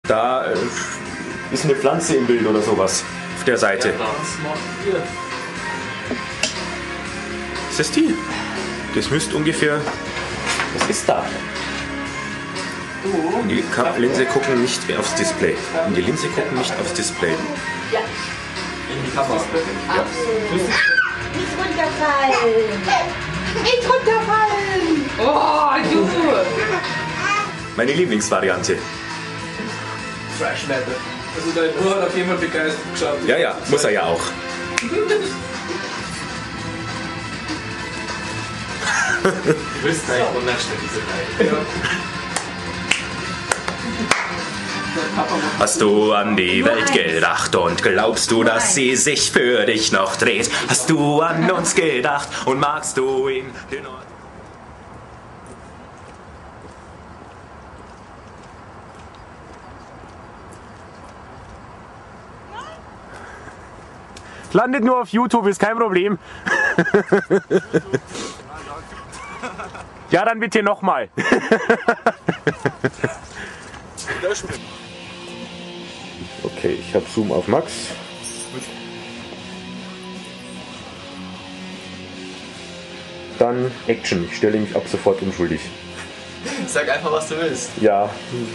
Da ist eine Pflanze im Bild oder sowas auf der Seite. Ist das die? Das müsste ungefähr... Was ist da? In die Linse gucken nicht aufs Display. In die Linse gucken nicht aufs Display. Ja. In die Kamera. Ja. Nicht runterfallen! Nicht runterfallen! Oh, du! Meine Lieblingsvariante. Thrash Metal. Also dein Ohr hat auf jemand begeistert geschaut. Ja, ja, muss er ja auch. Du bist eigentlich wunderschön, diese Reihe. Ja. Hast du an die Welt gedacht und glaubst du, dass sie sich für dich noch dreht? Hast du an uns gedacht und magst du ihn den Ort? Landet nur auf YouTube, ist kein Problem. Ja, dann bitte nochmal. Okay, ich habe Zoom auf Max. Dann Action. Ich stelle mich ab sofort unschuldig. Sag einfach, was du willst. Ja.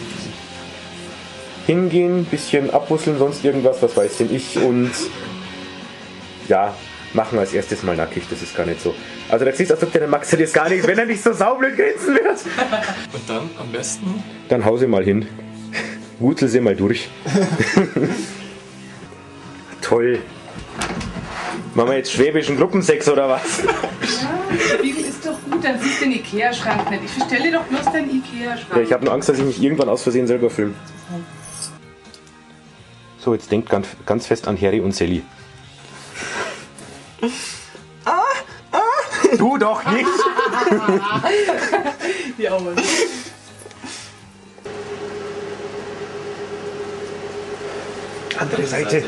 Hingehen, bisschen abwusseln, sonst irgendwas, was weiß denn ich. Und ja, machen wir als erstes mal nackig, das ist gar nicht so. Also das sieht aus, als ob der Max das gar nicht, wenn er nicht so saublöd grinsen wird. Und dann am besten? Dann hau sie mal hin. Wurzel sie mal durch. Toll. Machen wir jetzt schwäbischen Gruppensex oder was? Ja, Spiegel ist doch gut, dann siehst du den Ikea-Schrank nicht. Ich verstelle dir doch bloß deinen Ikea-Schrank. Ja, ich habe nur Angst, dass ich mich irgendwann aus Versehen selber filme. So, jetzt denkt ganz fest an Harry und Sally. Du doch nicht! Ja, Mann. Andere Seite.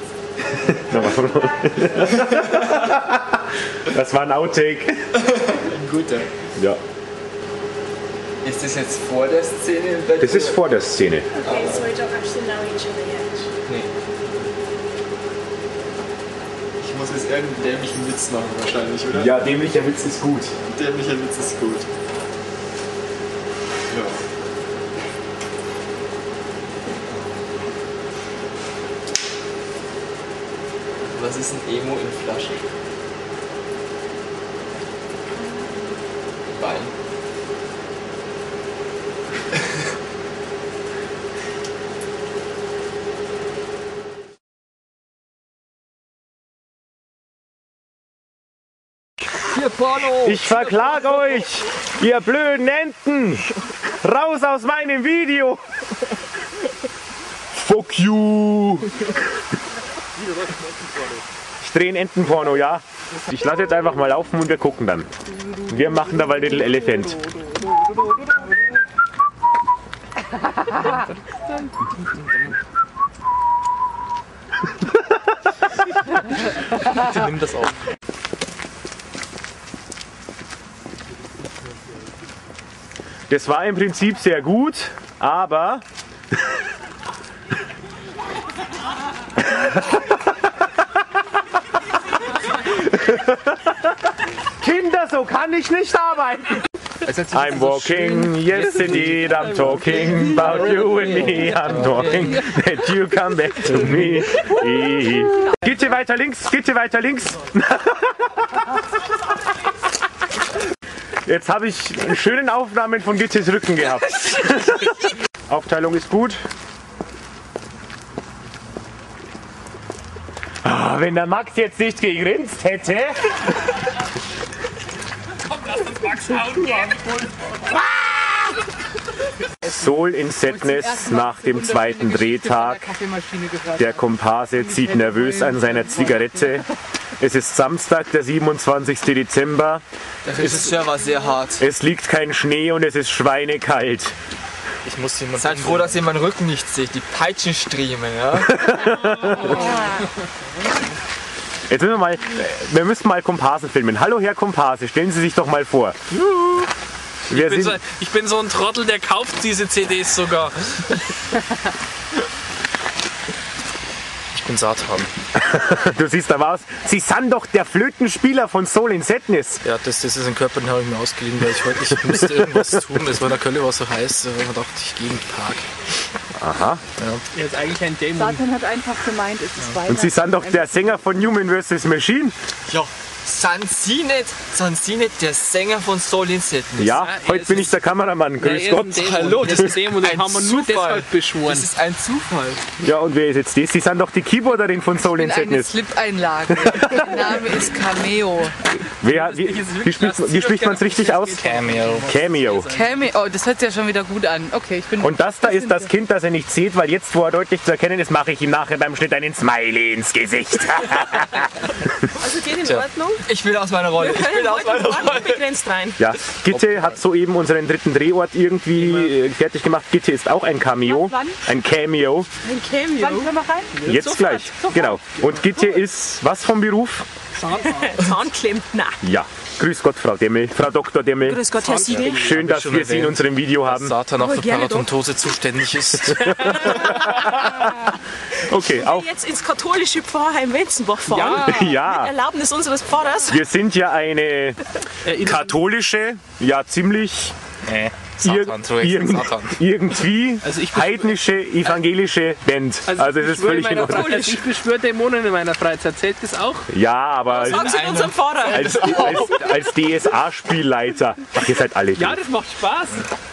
Das war ein Outtake. Ein guter. Ja. Ist das jetzt vor der Szene? Das ist vor der Szene. Okay, so we don't actually know each other yet. Nee. Ich muss jetzt irgendeinen dämlichen Witz machen wahrscheinlich, oder? Ja, dämlicher Witz ist gut. Dämlicher Witz ist gut. Ja. Was ist ein Emo in Flasche? Bein. Hier Porno! Ich verklag euch, ihr blöden Enten! Raus aus meinem Video! Fuck you! Ich drehe ein Entenporno, ja? Ich lasse jetzt einfach mal laufen und wir gucken dann. Wir machen dabei Little Elephant. Nimm das auf. Das war im Prinzip sehr gut, aber Kinder, so kann ich nicht arbeiten. I'm walking, yes indeed, I'm talking about you and me, I'm talking that you come back to me. Geht ihr weiter links, geht ihr weiter links. Jetzt habe ich schönen Aufnahmen von Gittes Rücken gehabt. Aufteilung ist gut. Ah, wenn der Max jetzt nicht gegrinst hätte. Soul in Sadness nach dem zweiten Drehtag. Der Komparse zieht nervös an seiner Zigarette. Es ist Samstag, der 27. Dezember. Der Regisseur war sehr hart. Es liegt kein Schnee und es ist schweinekalt. Ich muss jemanden. Seid froh, dass ihr meinen Rücken nicht seht. Die Peitschenstriemen, ja? Jetzt müssen wir müssen mal Komparsen filmen. Hallo Herr Komparse, stellen Sie sich doch mal vor. Ich bin so ein Trottel, der kauft diese CDs sogar. Ich bin Satan. Du siehst aber aus. Sie sind doch der Flötenspieler von Soul in Sadness. Ja, das ist in Körper, den habe ich mir ausgeliehen, weil ich musste irgendwas tun. Es war in der Kölle war so heiß, da habe ich mir gedacht, ich gehe in den Park. Aha. Ja. Er ist eigentlich ein Dämon. Satan hat einfach gemeint, es ist Weihnachten. Und Sie sind doch der Sänger von Human vs. Machine. Ja, sind Sie nicht der Sänger von Soul in Sadness? Ja, heute bin ich der Kameramann. Grüß Gott. Hallo, das ist Dämon, den haben wir nur Zufall. deshalb beschworen. Das ist ein Zufall. Ja, und wer ist jetzt das? Sie sind doch die Keyboarderin von Soul in Eine Sadness. Slip-Einlage. Der Name ist Cameo. Wie spricht man es richtig aus? Cameo. Cameo. Cameo, oh, das hört sich ja schon wieder gut an. Okay, ich bin. Und das da ist das Kind, das er nicht sieht, weil jetzt, wo er deutlich zu erkennen ist, mache ich ihm nachher beim Schnitt einen Smiley ins Gesicht. Also geht in Ordnung. Ich will aus meiner Rolle. Ich will aus meiner Rolle. Begrenzt rein. Ja, Gitte hat soeben unseren dritten Drehort irgendwie fertig gemacht. Gitte ist auch ein Cameo. Wann? Ein Cameo. Ein Cameo. Wann können wir rein? Jetzt gleich. Genau. Und Gitte ist was vom Beruf? Zahnklempner. Ja. Grüß Gott, Frau Demmel. Frau Dr. Demmel. Grüß Gott, Herr Siegel. Schön, dass wir Sie in unserem Video haben. Satan auch für gerne Parodontose zuständig ist. Okay, auch. Jetzt ins katholische Pfarrheim Wenzenbach fahren. Ja. Erlaubnis unseres Pfarrers. Wir sind ja eine katholische, ja ziemlich Satan, so ist Satan. irgendwie Also ich heidnische, evangelische Band. Also es ist völlig in Ordnung. Ich beschwöre Dämonen in meiner Freizeit. Zählt das auch? Ja, aber Sagen Sie unserem Pfarrer. als DSA-Spielleiter. Ach, ihr seid alle Ja, doof. das macht Spaß.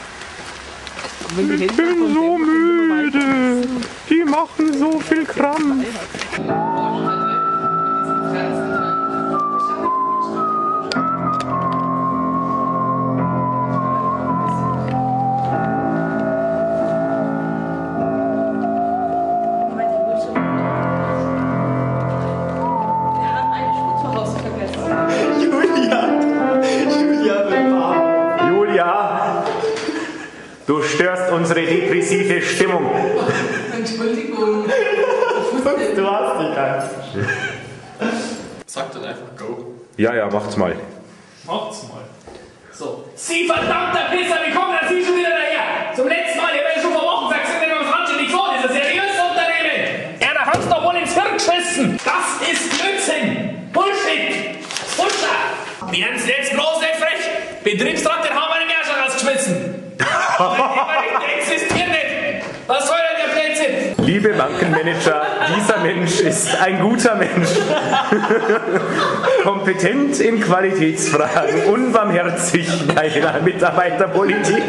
Ich bin so müde. Die machen so viel Kram. Julia, du störst unsere depressive Stimmung. Entschuldigung. Du hast dich ganz. Sagt dann einfach Go. Ja, macht's mal. Macht's mal. So. Sie verdammter Pisser, wie kommen denn Sie schon wieder daher? Zum letzten Mal, ich habe ja schon vor Wochen gesagt, sind wir beim Franz nicht vor, das ist ein seriöses Unternehmen. Er hat's doch wohl ins Hirn geschissen. Das ist Blödsinn. Bullshit. Bullshit. Werden Sie jetzt bloß nicht frech? Betriebsrat, den haben wir im Jahr schon rausgeschmissen. Der existiert nicht. Was soll denn der Blödsinn? Liebe Bankenmanager, dieser Mensch ist ein guter Mensch. Kompetent in Qualitätsfragen, unbarmherzig bei der Mitarbeiterpolitik.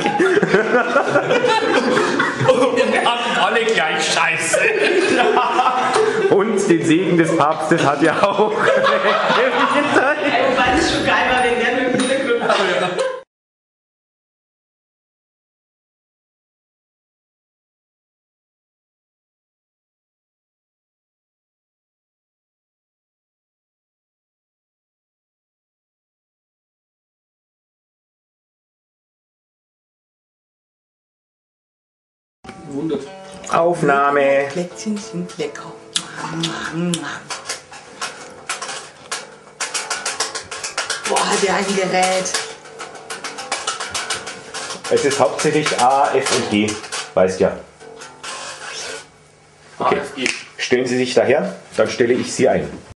Wir hatten alle gleich Scheiße. Und den Segen des Papstes hat ja auch. Wobei das schon geil war, wenn der mit dem Hintergrund war. Aufnahme. Plätzchen sind lecker. Boah, der ein Gerät. Es ist hauptsächlich A, F und G. Weißt ja. Okay. Stellen Sie sich daher, dann stelle ich Sie ein.